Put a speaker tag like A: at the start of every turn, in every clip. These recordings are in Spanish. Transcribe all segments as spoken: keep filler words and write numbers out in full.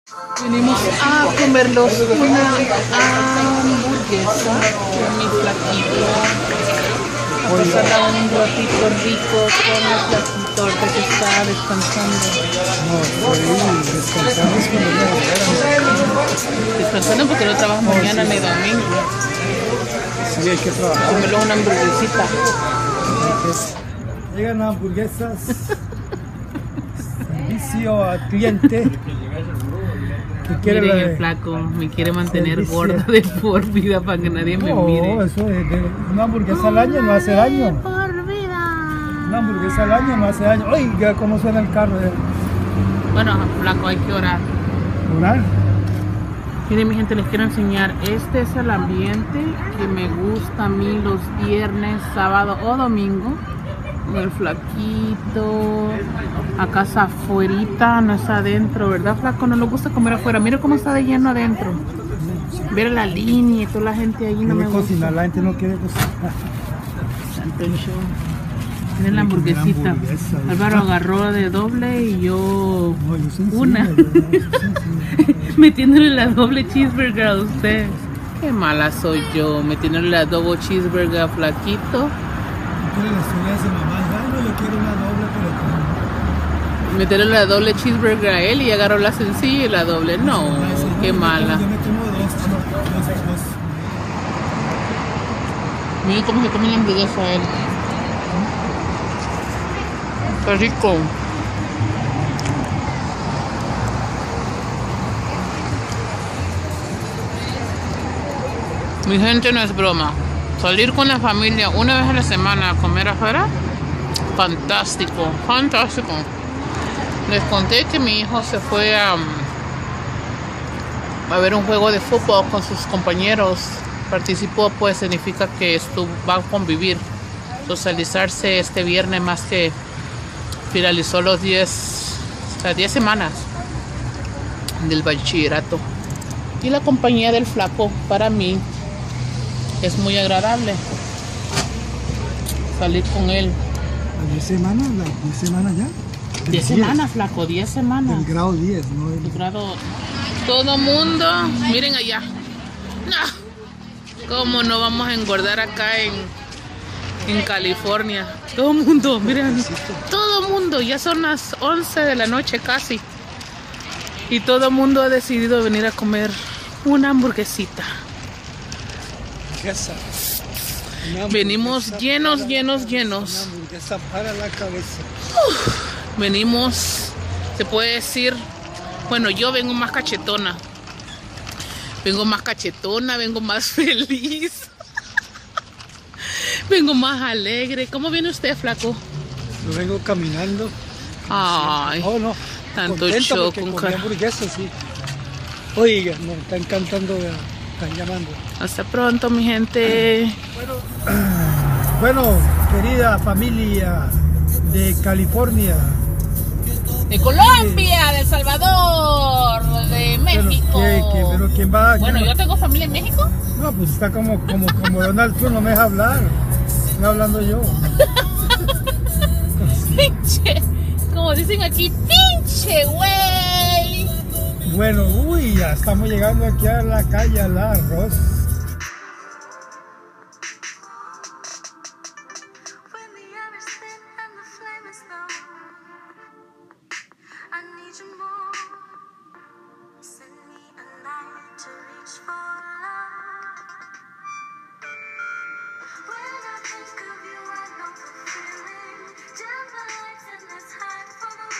A: Venimos a comerlos una hamburguesa con mi flaquito. A pasar un ratito rico con el flaquito ahorita que está descansando.
B: No, estoy descansando.
A: Descansando porque no trabajo
B: No,
A: mañana
B: sí.
A: ni domingo.
B: Sí, hay que trabajar.
A: Comerlo una hamburguesita.
B: Llegan hamburguesas. Servicio al cliente. Que quiere
A: Miren
B: la
A: el
B: de-
A: flaco, me quiere mantener
B: servicio.
A: gorda de por vida para que nadie me
B: No,
A: mire.
B: eso es de una hamburguesa al año no hace daño.
A: Por vida.
B: Una hamburguesa al año no hace daño. Oiga, cómo suena el carro. eh.
A: Bueno, flaco, hay que orar.
B: ¿Orar?
A: Miren mi gente, les quiero enseñar. Este es el ambiente que me gusta a mí los viernes, sábado o domingo. El flaquito. Acá es afuerita, no es adentro, ¿verdad, flaco? No nos gusta comer afuera. Mira cómo está de lleno adentro. Ver la línea y toda la gente ahí no me
B: Quiere
A: gusta.
B: cocinar, la gente no quiere cocinar.
A: Santo show. Miren la hamburguesita.
B: hamburguesa, ¿verdad?
A: Álvaro agarró de doble y yo
B: No, yo soy
A: una.
B: sencillo, ¿verdad? Yo soy sencillo.
A: Metiéndole la doble cheeseburger a usted. Qué mala soy yo. Metiéndole la doble cheeseburger a flaquito.
B: Quiere la historia de su mamá. Ay, no, yo quiero una doble, pero con...
A: Meterle la doble cheeseburger a él y agarró la sencilla y la doble. No, qué mala.
B: Yo me como dos, dos, dos.
A: Miren cómo se come la hamburguesa él. Qué rico. Mi gente, no es broma. Salir con la familia una vez a la semana a comer afuera, fantástico, fantástico. Les conté que mi hijo se fue a, a ver un juego de fútbol con sus compañeros. Participó, pues significa que estuvo, va a convivir, socializarse este viernes, más que finalizó los diez, las diez semanas del bachillerato. Y la compañía del flaco para mí es muy agradable salir con él.
B: ¿Las diez semanas? ¿Las diez semanas ya?
A: diez semanas, flaco, diez semanas.
B: El grado diez, ¿no? El...
A: El grado. Todo mundo, miren allá. No, ¿cómo no vamos a engordar acá en, en California? Todo mundo, miren, todo mundo, ya son las once de la noche casi. Y todo mundo ha decidido venir a comer una hamburguesita.
B: Hamburguesa. Una
A: Venimos
B: hamburguesa
A: llenos,
B: para-
A: llenos,
B: Una
A: llenos.
B: hamburguesa para la cabeza.
A: Venimos, se puede decir, bueno, yo vengo más cachetona. Vengo más cachetona, vengo más feliz. Vengo más alegre. ¿Cómo viene usted, flaco?
B: Yo vengo caminando.
A: Ay,
B: Oh, no.
A: tanto
B: Contento
A: show
B: porque
A: con
B: comí
A: cara.
B: hamburguesa, sí. Oiga, me está encantando. eh, Están llamando.
A: Hasta pronto, mi gente.
B: Bueno, querida familia de California.
A: De Colombia, de El Salvador, de México.
B: Pero, ¿qué- qué- pero ¿quién va?
A: Bueno,
B: quién
A: yo
B: va?
A: tengo familia en México.
B: No, pues está como, como, como Donald Trump, no me deja hablar. Estoy hablando yo.
A: Pinche, como dicen aquí, pinche güey.
B: Bueno, uy, ya estamos llegando aquí a la calle al arroz.
C: When the air is thin and the flame is low, I need you more. Send me a light to reach for love. When I think of you, I know the feeling. Dim the lights in this high for the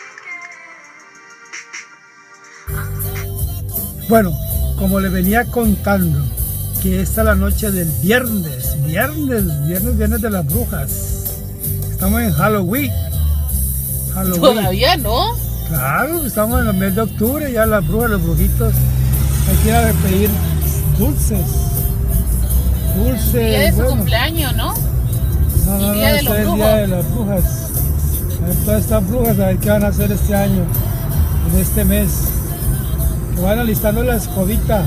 C: weekend.
B: Bueno, como le venía contando, que esta es la noche del viernes, viernes, viernes, viernes de las brujas. Estamos en Halloween. Halloween.
A: Todavía no.
B: Claro, estamos en el mes de octubre, ya las brujas, los brujitos. Hay que ir a pedir dulces. Dulces.
A: Día de su
B: bueno.
A: cumpleaños, ¿no?
B: No, no,
A: y
B: no,
A: Día de
B: este
A: los
B: es el
A: Brujos.
B: día de las brujas. A ver, todas estas brujas, a ver qué van a hacer este año, en este mes. Que van alistando la escobita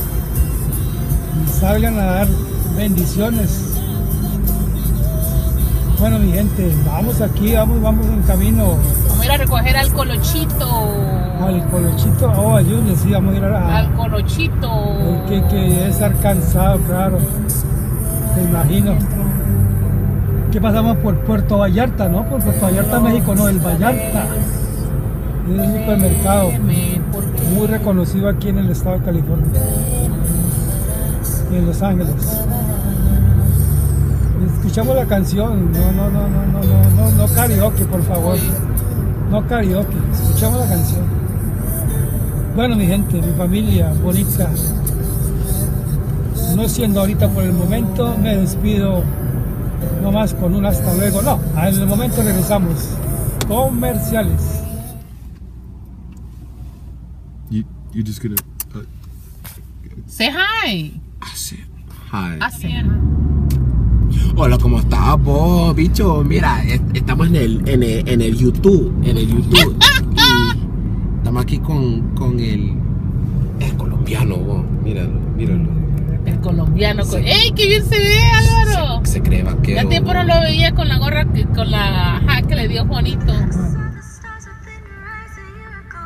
B: y salgan a dar bendiciones. Bueno, mi gente, vamos aquí, vamos, vamos en camino.
A: Vamos a ir a recoger al colochito.
B: Al Colochito, oh, a Junior, sí, vamos a ir a...
A: Al Colochito.
B: Que, que debe estar cansado, claro. Te imagino. Que pasamos por Puerto Vallarta, ¿no? Por Puerto Vallarta, México, no, el Vallarta. Es un supermercado muy reconocido aquí en el estado de California y en Los Ángeles. Escuchamos la canción, no, no, no, no, no, no, no, no karaoke, por favor. No karaoke, escuchamos la canción. Bueno, mi gente, mi familia bonita, no siendo ahorita por el momento, me despido nomás con un hasta luego. No, en el momento regresamos. Comerciales.
D: You, you're just gonna... Uh,
A: Say hi.
D: I said hi.
A: Así.
D: Hola, ¿cómo estás vos, bicho? Mira, est- estamos en el, en el, en el YouTube, en el YouTube. Y estamos aquí con, con el... Es colombiano, vos. Míralo, míralo.
A: El colombiano.
D: Sí.
A: ¡Ey, qué bien se ve, Álvaro!
D: Se, se cree vaquero.
A: Ya tiempo no lo veía con la gorra, que, con la ajá, que le dio Juanito.
C: Saw the stars within your eyes a year ago.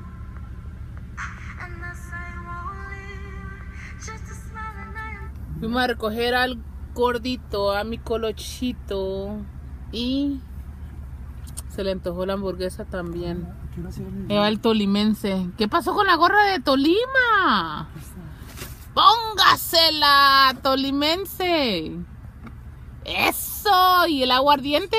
C: And thus I won't live just to smile and I am
A: Fuimos a recoger al gordito, a mi Colochito. Y se le antojó la hamburguesa también. Eva el tolimense. ¿Qué pasó con la gorra de Tolima? Póngasela, tolimense. Eso. ¿Y el aguardiente?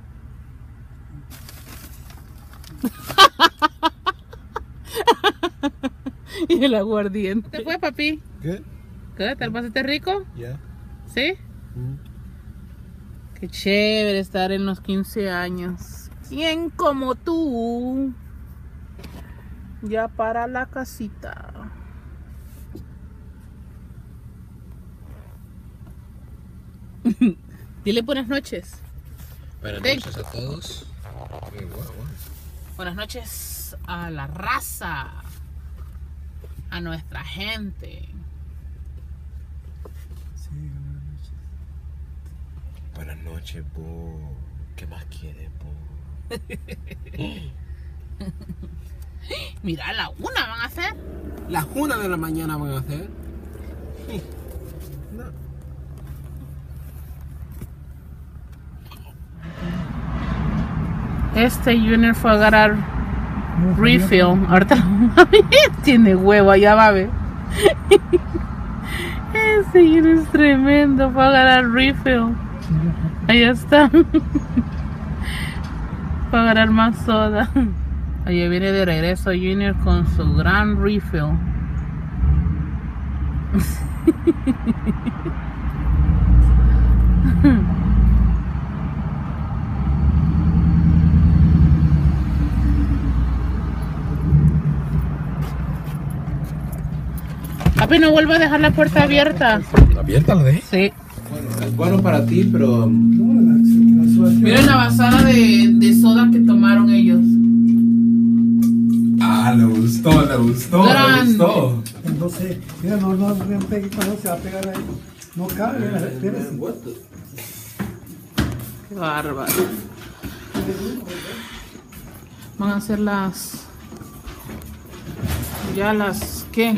A: Y el aguardiente. ¿Te fue, papi?
D: ¿Qué?
A: ¿Qué? ¿Te lo pasaste rico?
D: Ya.
A: ¿Sí? Qué chévere estar en los quince años. ¿Quién como tú? Ya para la casita. Dile buenas noches.
D: Buenas
A: Ven.
D: noches a todos. Eh, guau, guau.
A: Buenas noches a la raza. A nuestra gente.
D: Buenas noches, vos. ¿Qué más quieres, vos?
A: Mira, a la una van a hacer.
D: Las una de la mañana van a hacer.
A: Este Junior fue a agarrar refill. Ahorita tiene huevo, allá va a ver. Este Junior es tremendo. Fue a agarrar refill. Allá está. Fue a agarrar más soda. Allá viene de regreso Junior con su gran refill. Papi, no vuelva a dejar la puerta abierta.
D: ¿Abierta la dejé?
A: Sí.
D: Bueno, es bueno para ti, pero...
A: Miren la basada de, de soda que tomaron ellos.
D: Ah, le gustó, le gustó,
A: Grande.
D: le gustó.
B: Entonces, mira, no, no, no, pegue, no se va a pegar ahí. No cabe, espérese.
A: Qué bárbaro. Van a hacer las... Ya las... ¿Qué?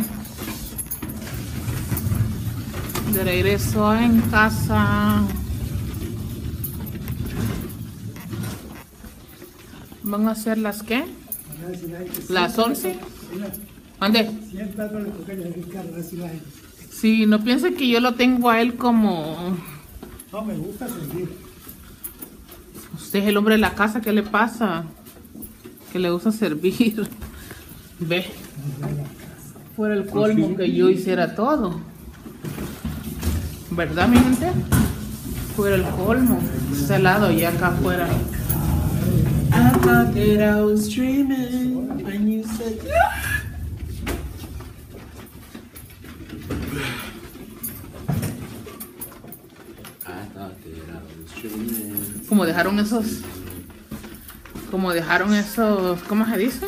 A: De regreso en casa. ¿Van a hacer las qué? ¿Las once? ¿Dónde? Sí, no piensen que yo lo tengo a él como...
B: No, me gusta servir.
A: Usted es el hombre de la casa, ¿qué le pasa? Que le gusta servir. Ve. Fuera el colmo que yo hiciera todo. ¿Verdad, mi gente? Fuera el colmo. Ese lado y acá afuera. I thought that I was dreaming when you said... Como dejaron esos... Como dejaron esos... ¿Cómo se dice?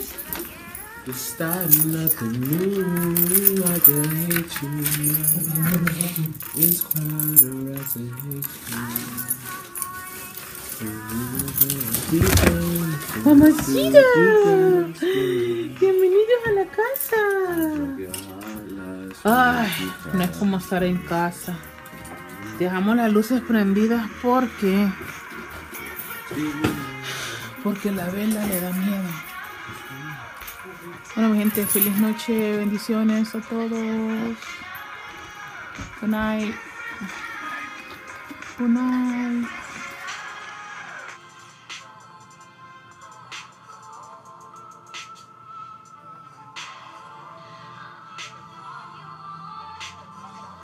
A: Mamacita, bienvenidos a la casa. Ay, no es como estar en casa. Dejamos las luces prendidas porque porque la vela le da miedo. Bueno, mi gente, feliz noche, bendiciones a todos. Good night. Good night.